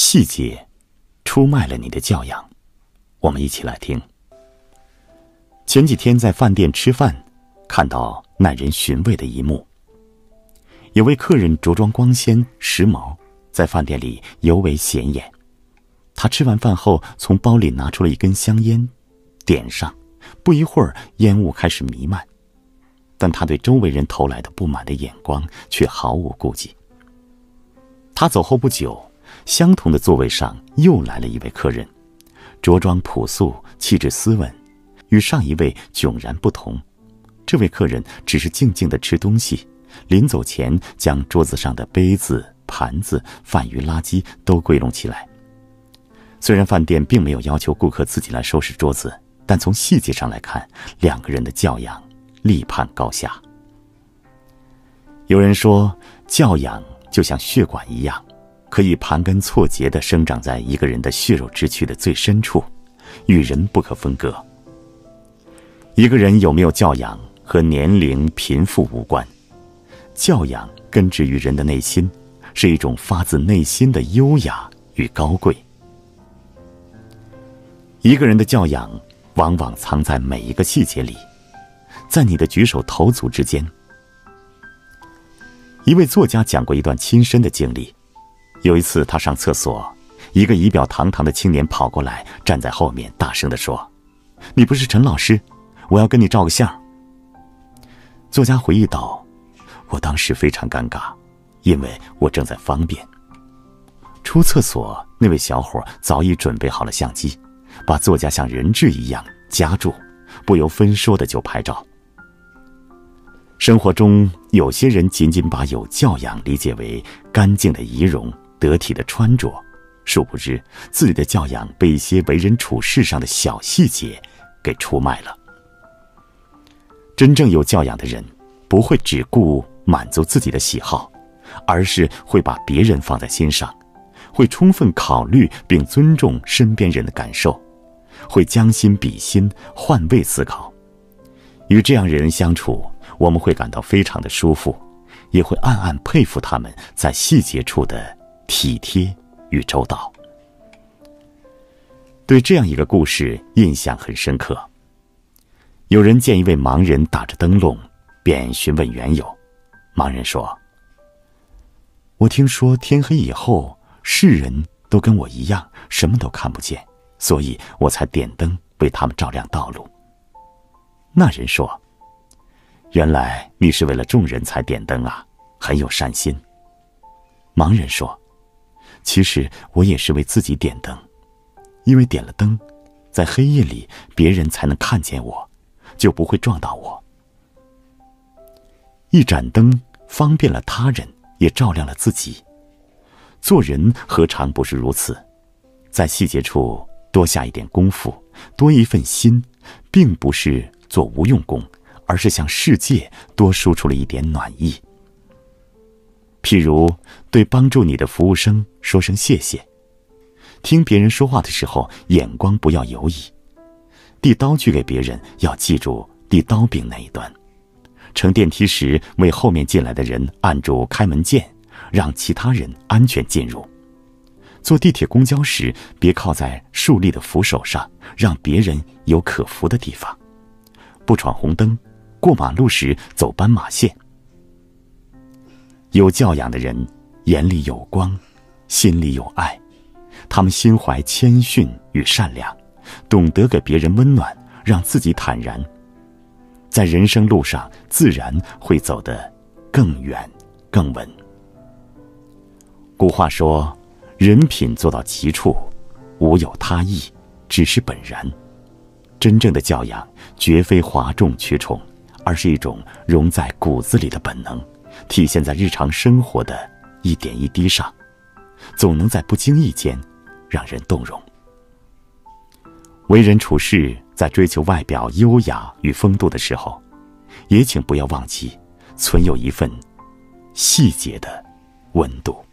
细节出卖了你的教养。我们一起来听。前几天在饭店吃饭，看到耐人寻味的一幕。有位客人着装光鲜时髦，在饭店里尤为显眼。他吃完饭后，从包里拿出了一根香烟，点上，不一会儿烟雾开始弥漫，但他对周围人投来的不满的眼光却毫无顾忌。他走后不久，相同的座位上又来了一位客人，着装朴素，气质斯文，与上一位迥然不同。这位客人只是静静地吃东西，临走前将桌子上的杯子、盘子、饭余垃圾都归拢起来。虽然饭店并没有要求顾客自己来收拾桌子，但从细节上来看，两个人的教养立判高下。有人说，教养就像血管一样，可以盘根错节地生长在一个人的血肉之躯的最深处，与人不可分割。一个人有没有教养和年龄、贫富无关，教养根植于人的内心，是一种发自内心的优雅与高贵。一个人的教养往往藏在每一个细节里，在你的举手投足之间。一位作家讲过一段亲身的经历。有一次他上厕所，一个仪表堂堂的青年跑过来，站在后面大声地说：“你不是陈老师，我要跟你照个相。”作家回忆道：“我当时非常尴尬，因为我正在方便。”出厕所，那位小伙早已准备好了相机，把作家像人质一样夹住，不由分说的就拍照。生活中有些人仅仅把有教养理解为干净的仪容、得体的穿着，殊不知自己的教养被一些为人处事上的小细节给出卖了。真正有教养的人，不会只顾满足自己的喜好，而是会把别人放在心上，会充分考虑并尊重身边人的感受，会将心比心，换位思考。与这样人相处，我们会感到非常的舒服，也会暗暗佩服他们在细节处的体贴与周到。对这样一个故事印象很深刻。有人见一位盲人打着灯笼，便询问缘由。盲人说：“我听说天黑以后，世人都跟我一样，什么都看不见，所以我才点灯为他们照亮道路。”那人说：“原来你是为了众人才点灯啊，很有善心。”盲人说：“其实我也是为自己点灯，因为点了灯，在黑夜里别人才能看见我，就不会撞到我。一盏灯方便了他人，也照亮了自己。做人何尝不是如此？在细节处多下一点功夫，多一份心，并不是做无用功，而是向世界多输出了一点暖意。譬如对帮助你的服务生说声谢谢，听别人说话的时候眼光不要游移，递刀具给别人要记住递刀柄那一端，乘电梯时为后面进来的人按住开门键，让其他人安全进入。坐地铁公交时别靠在竖立的扶手上，让别人有可扶的地方。不闯红灯，过马路时走斑马线。有教养的人眼里有光，心里有爱，他们心怀谦逊与善良，懂得给别人温暖，让自己坦然，在人生路上自然会走得更远更稳。古话说，人品做到极处，无有他意，只是本然。真正的教养绝非哗众取宠，而是一种融在骨子里的本能，体现在日常生活的一点一滴上，总能在不经意间让人动容。为人处事，在追求外表优雅与风度的时候，也请不要忘记存有一份细节的温度。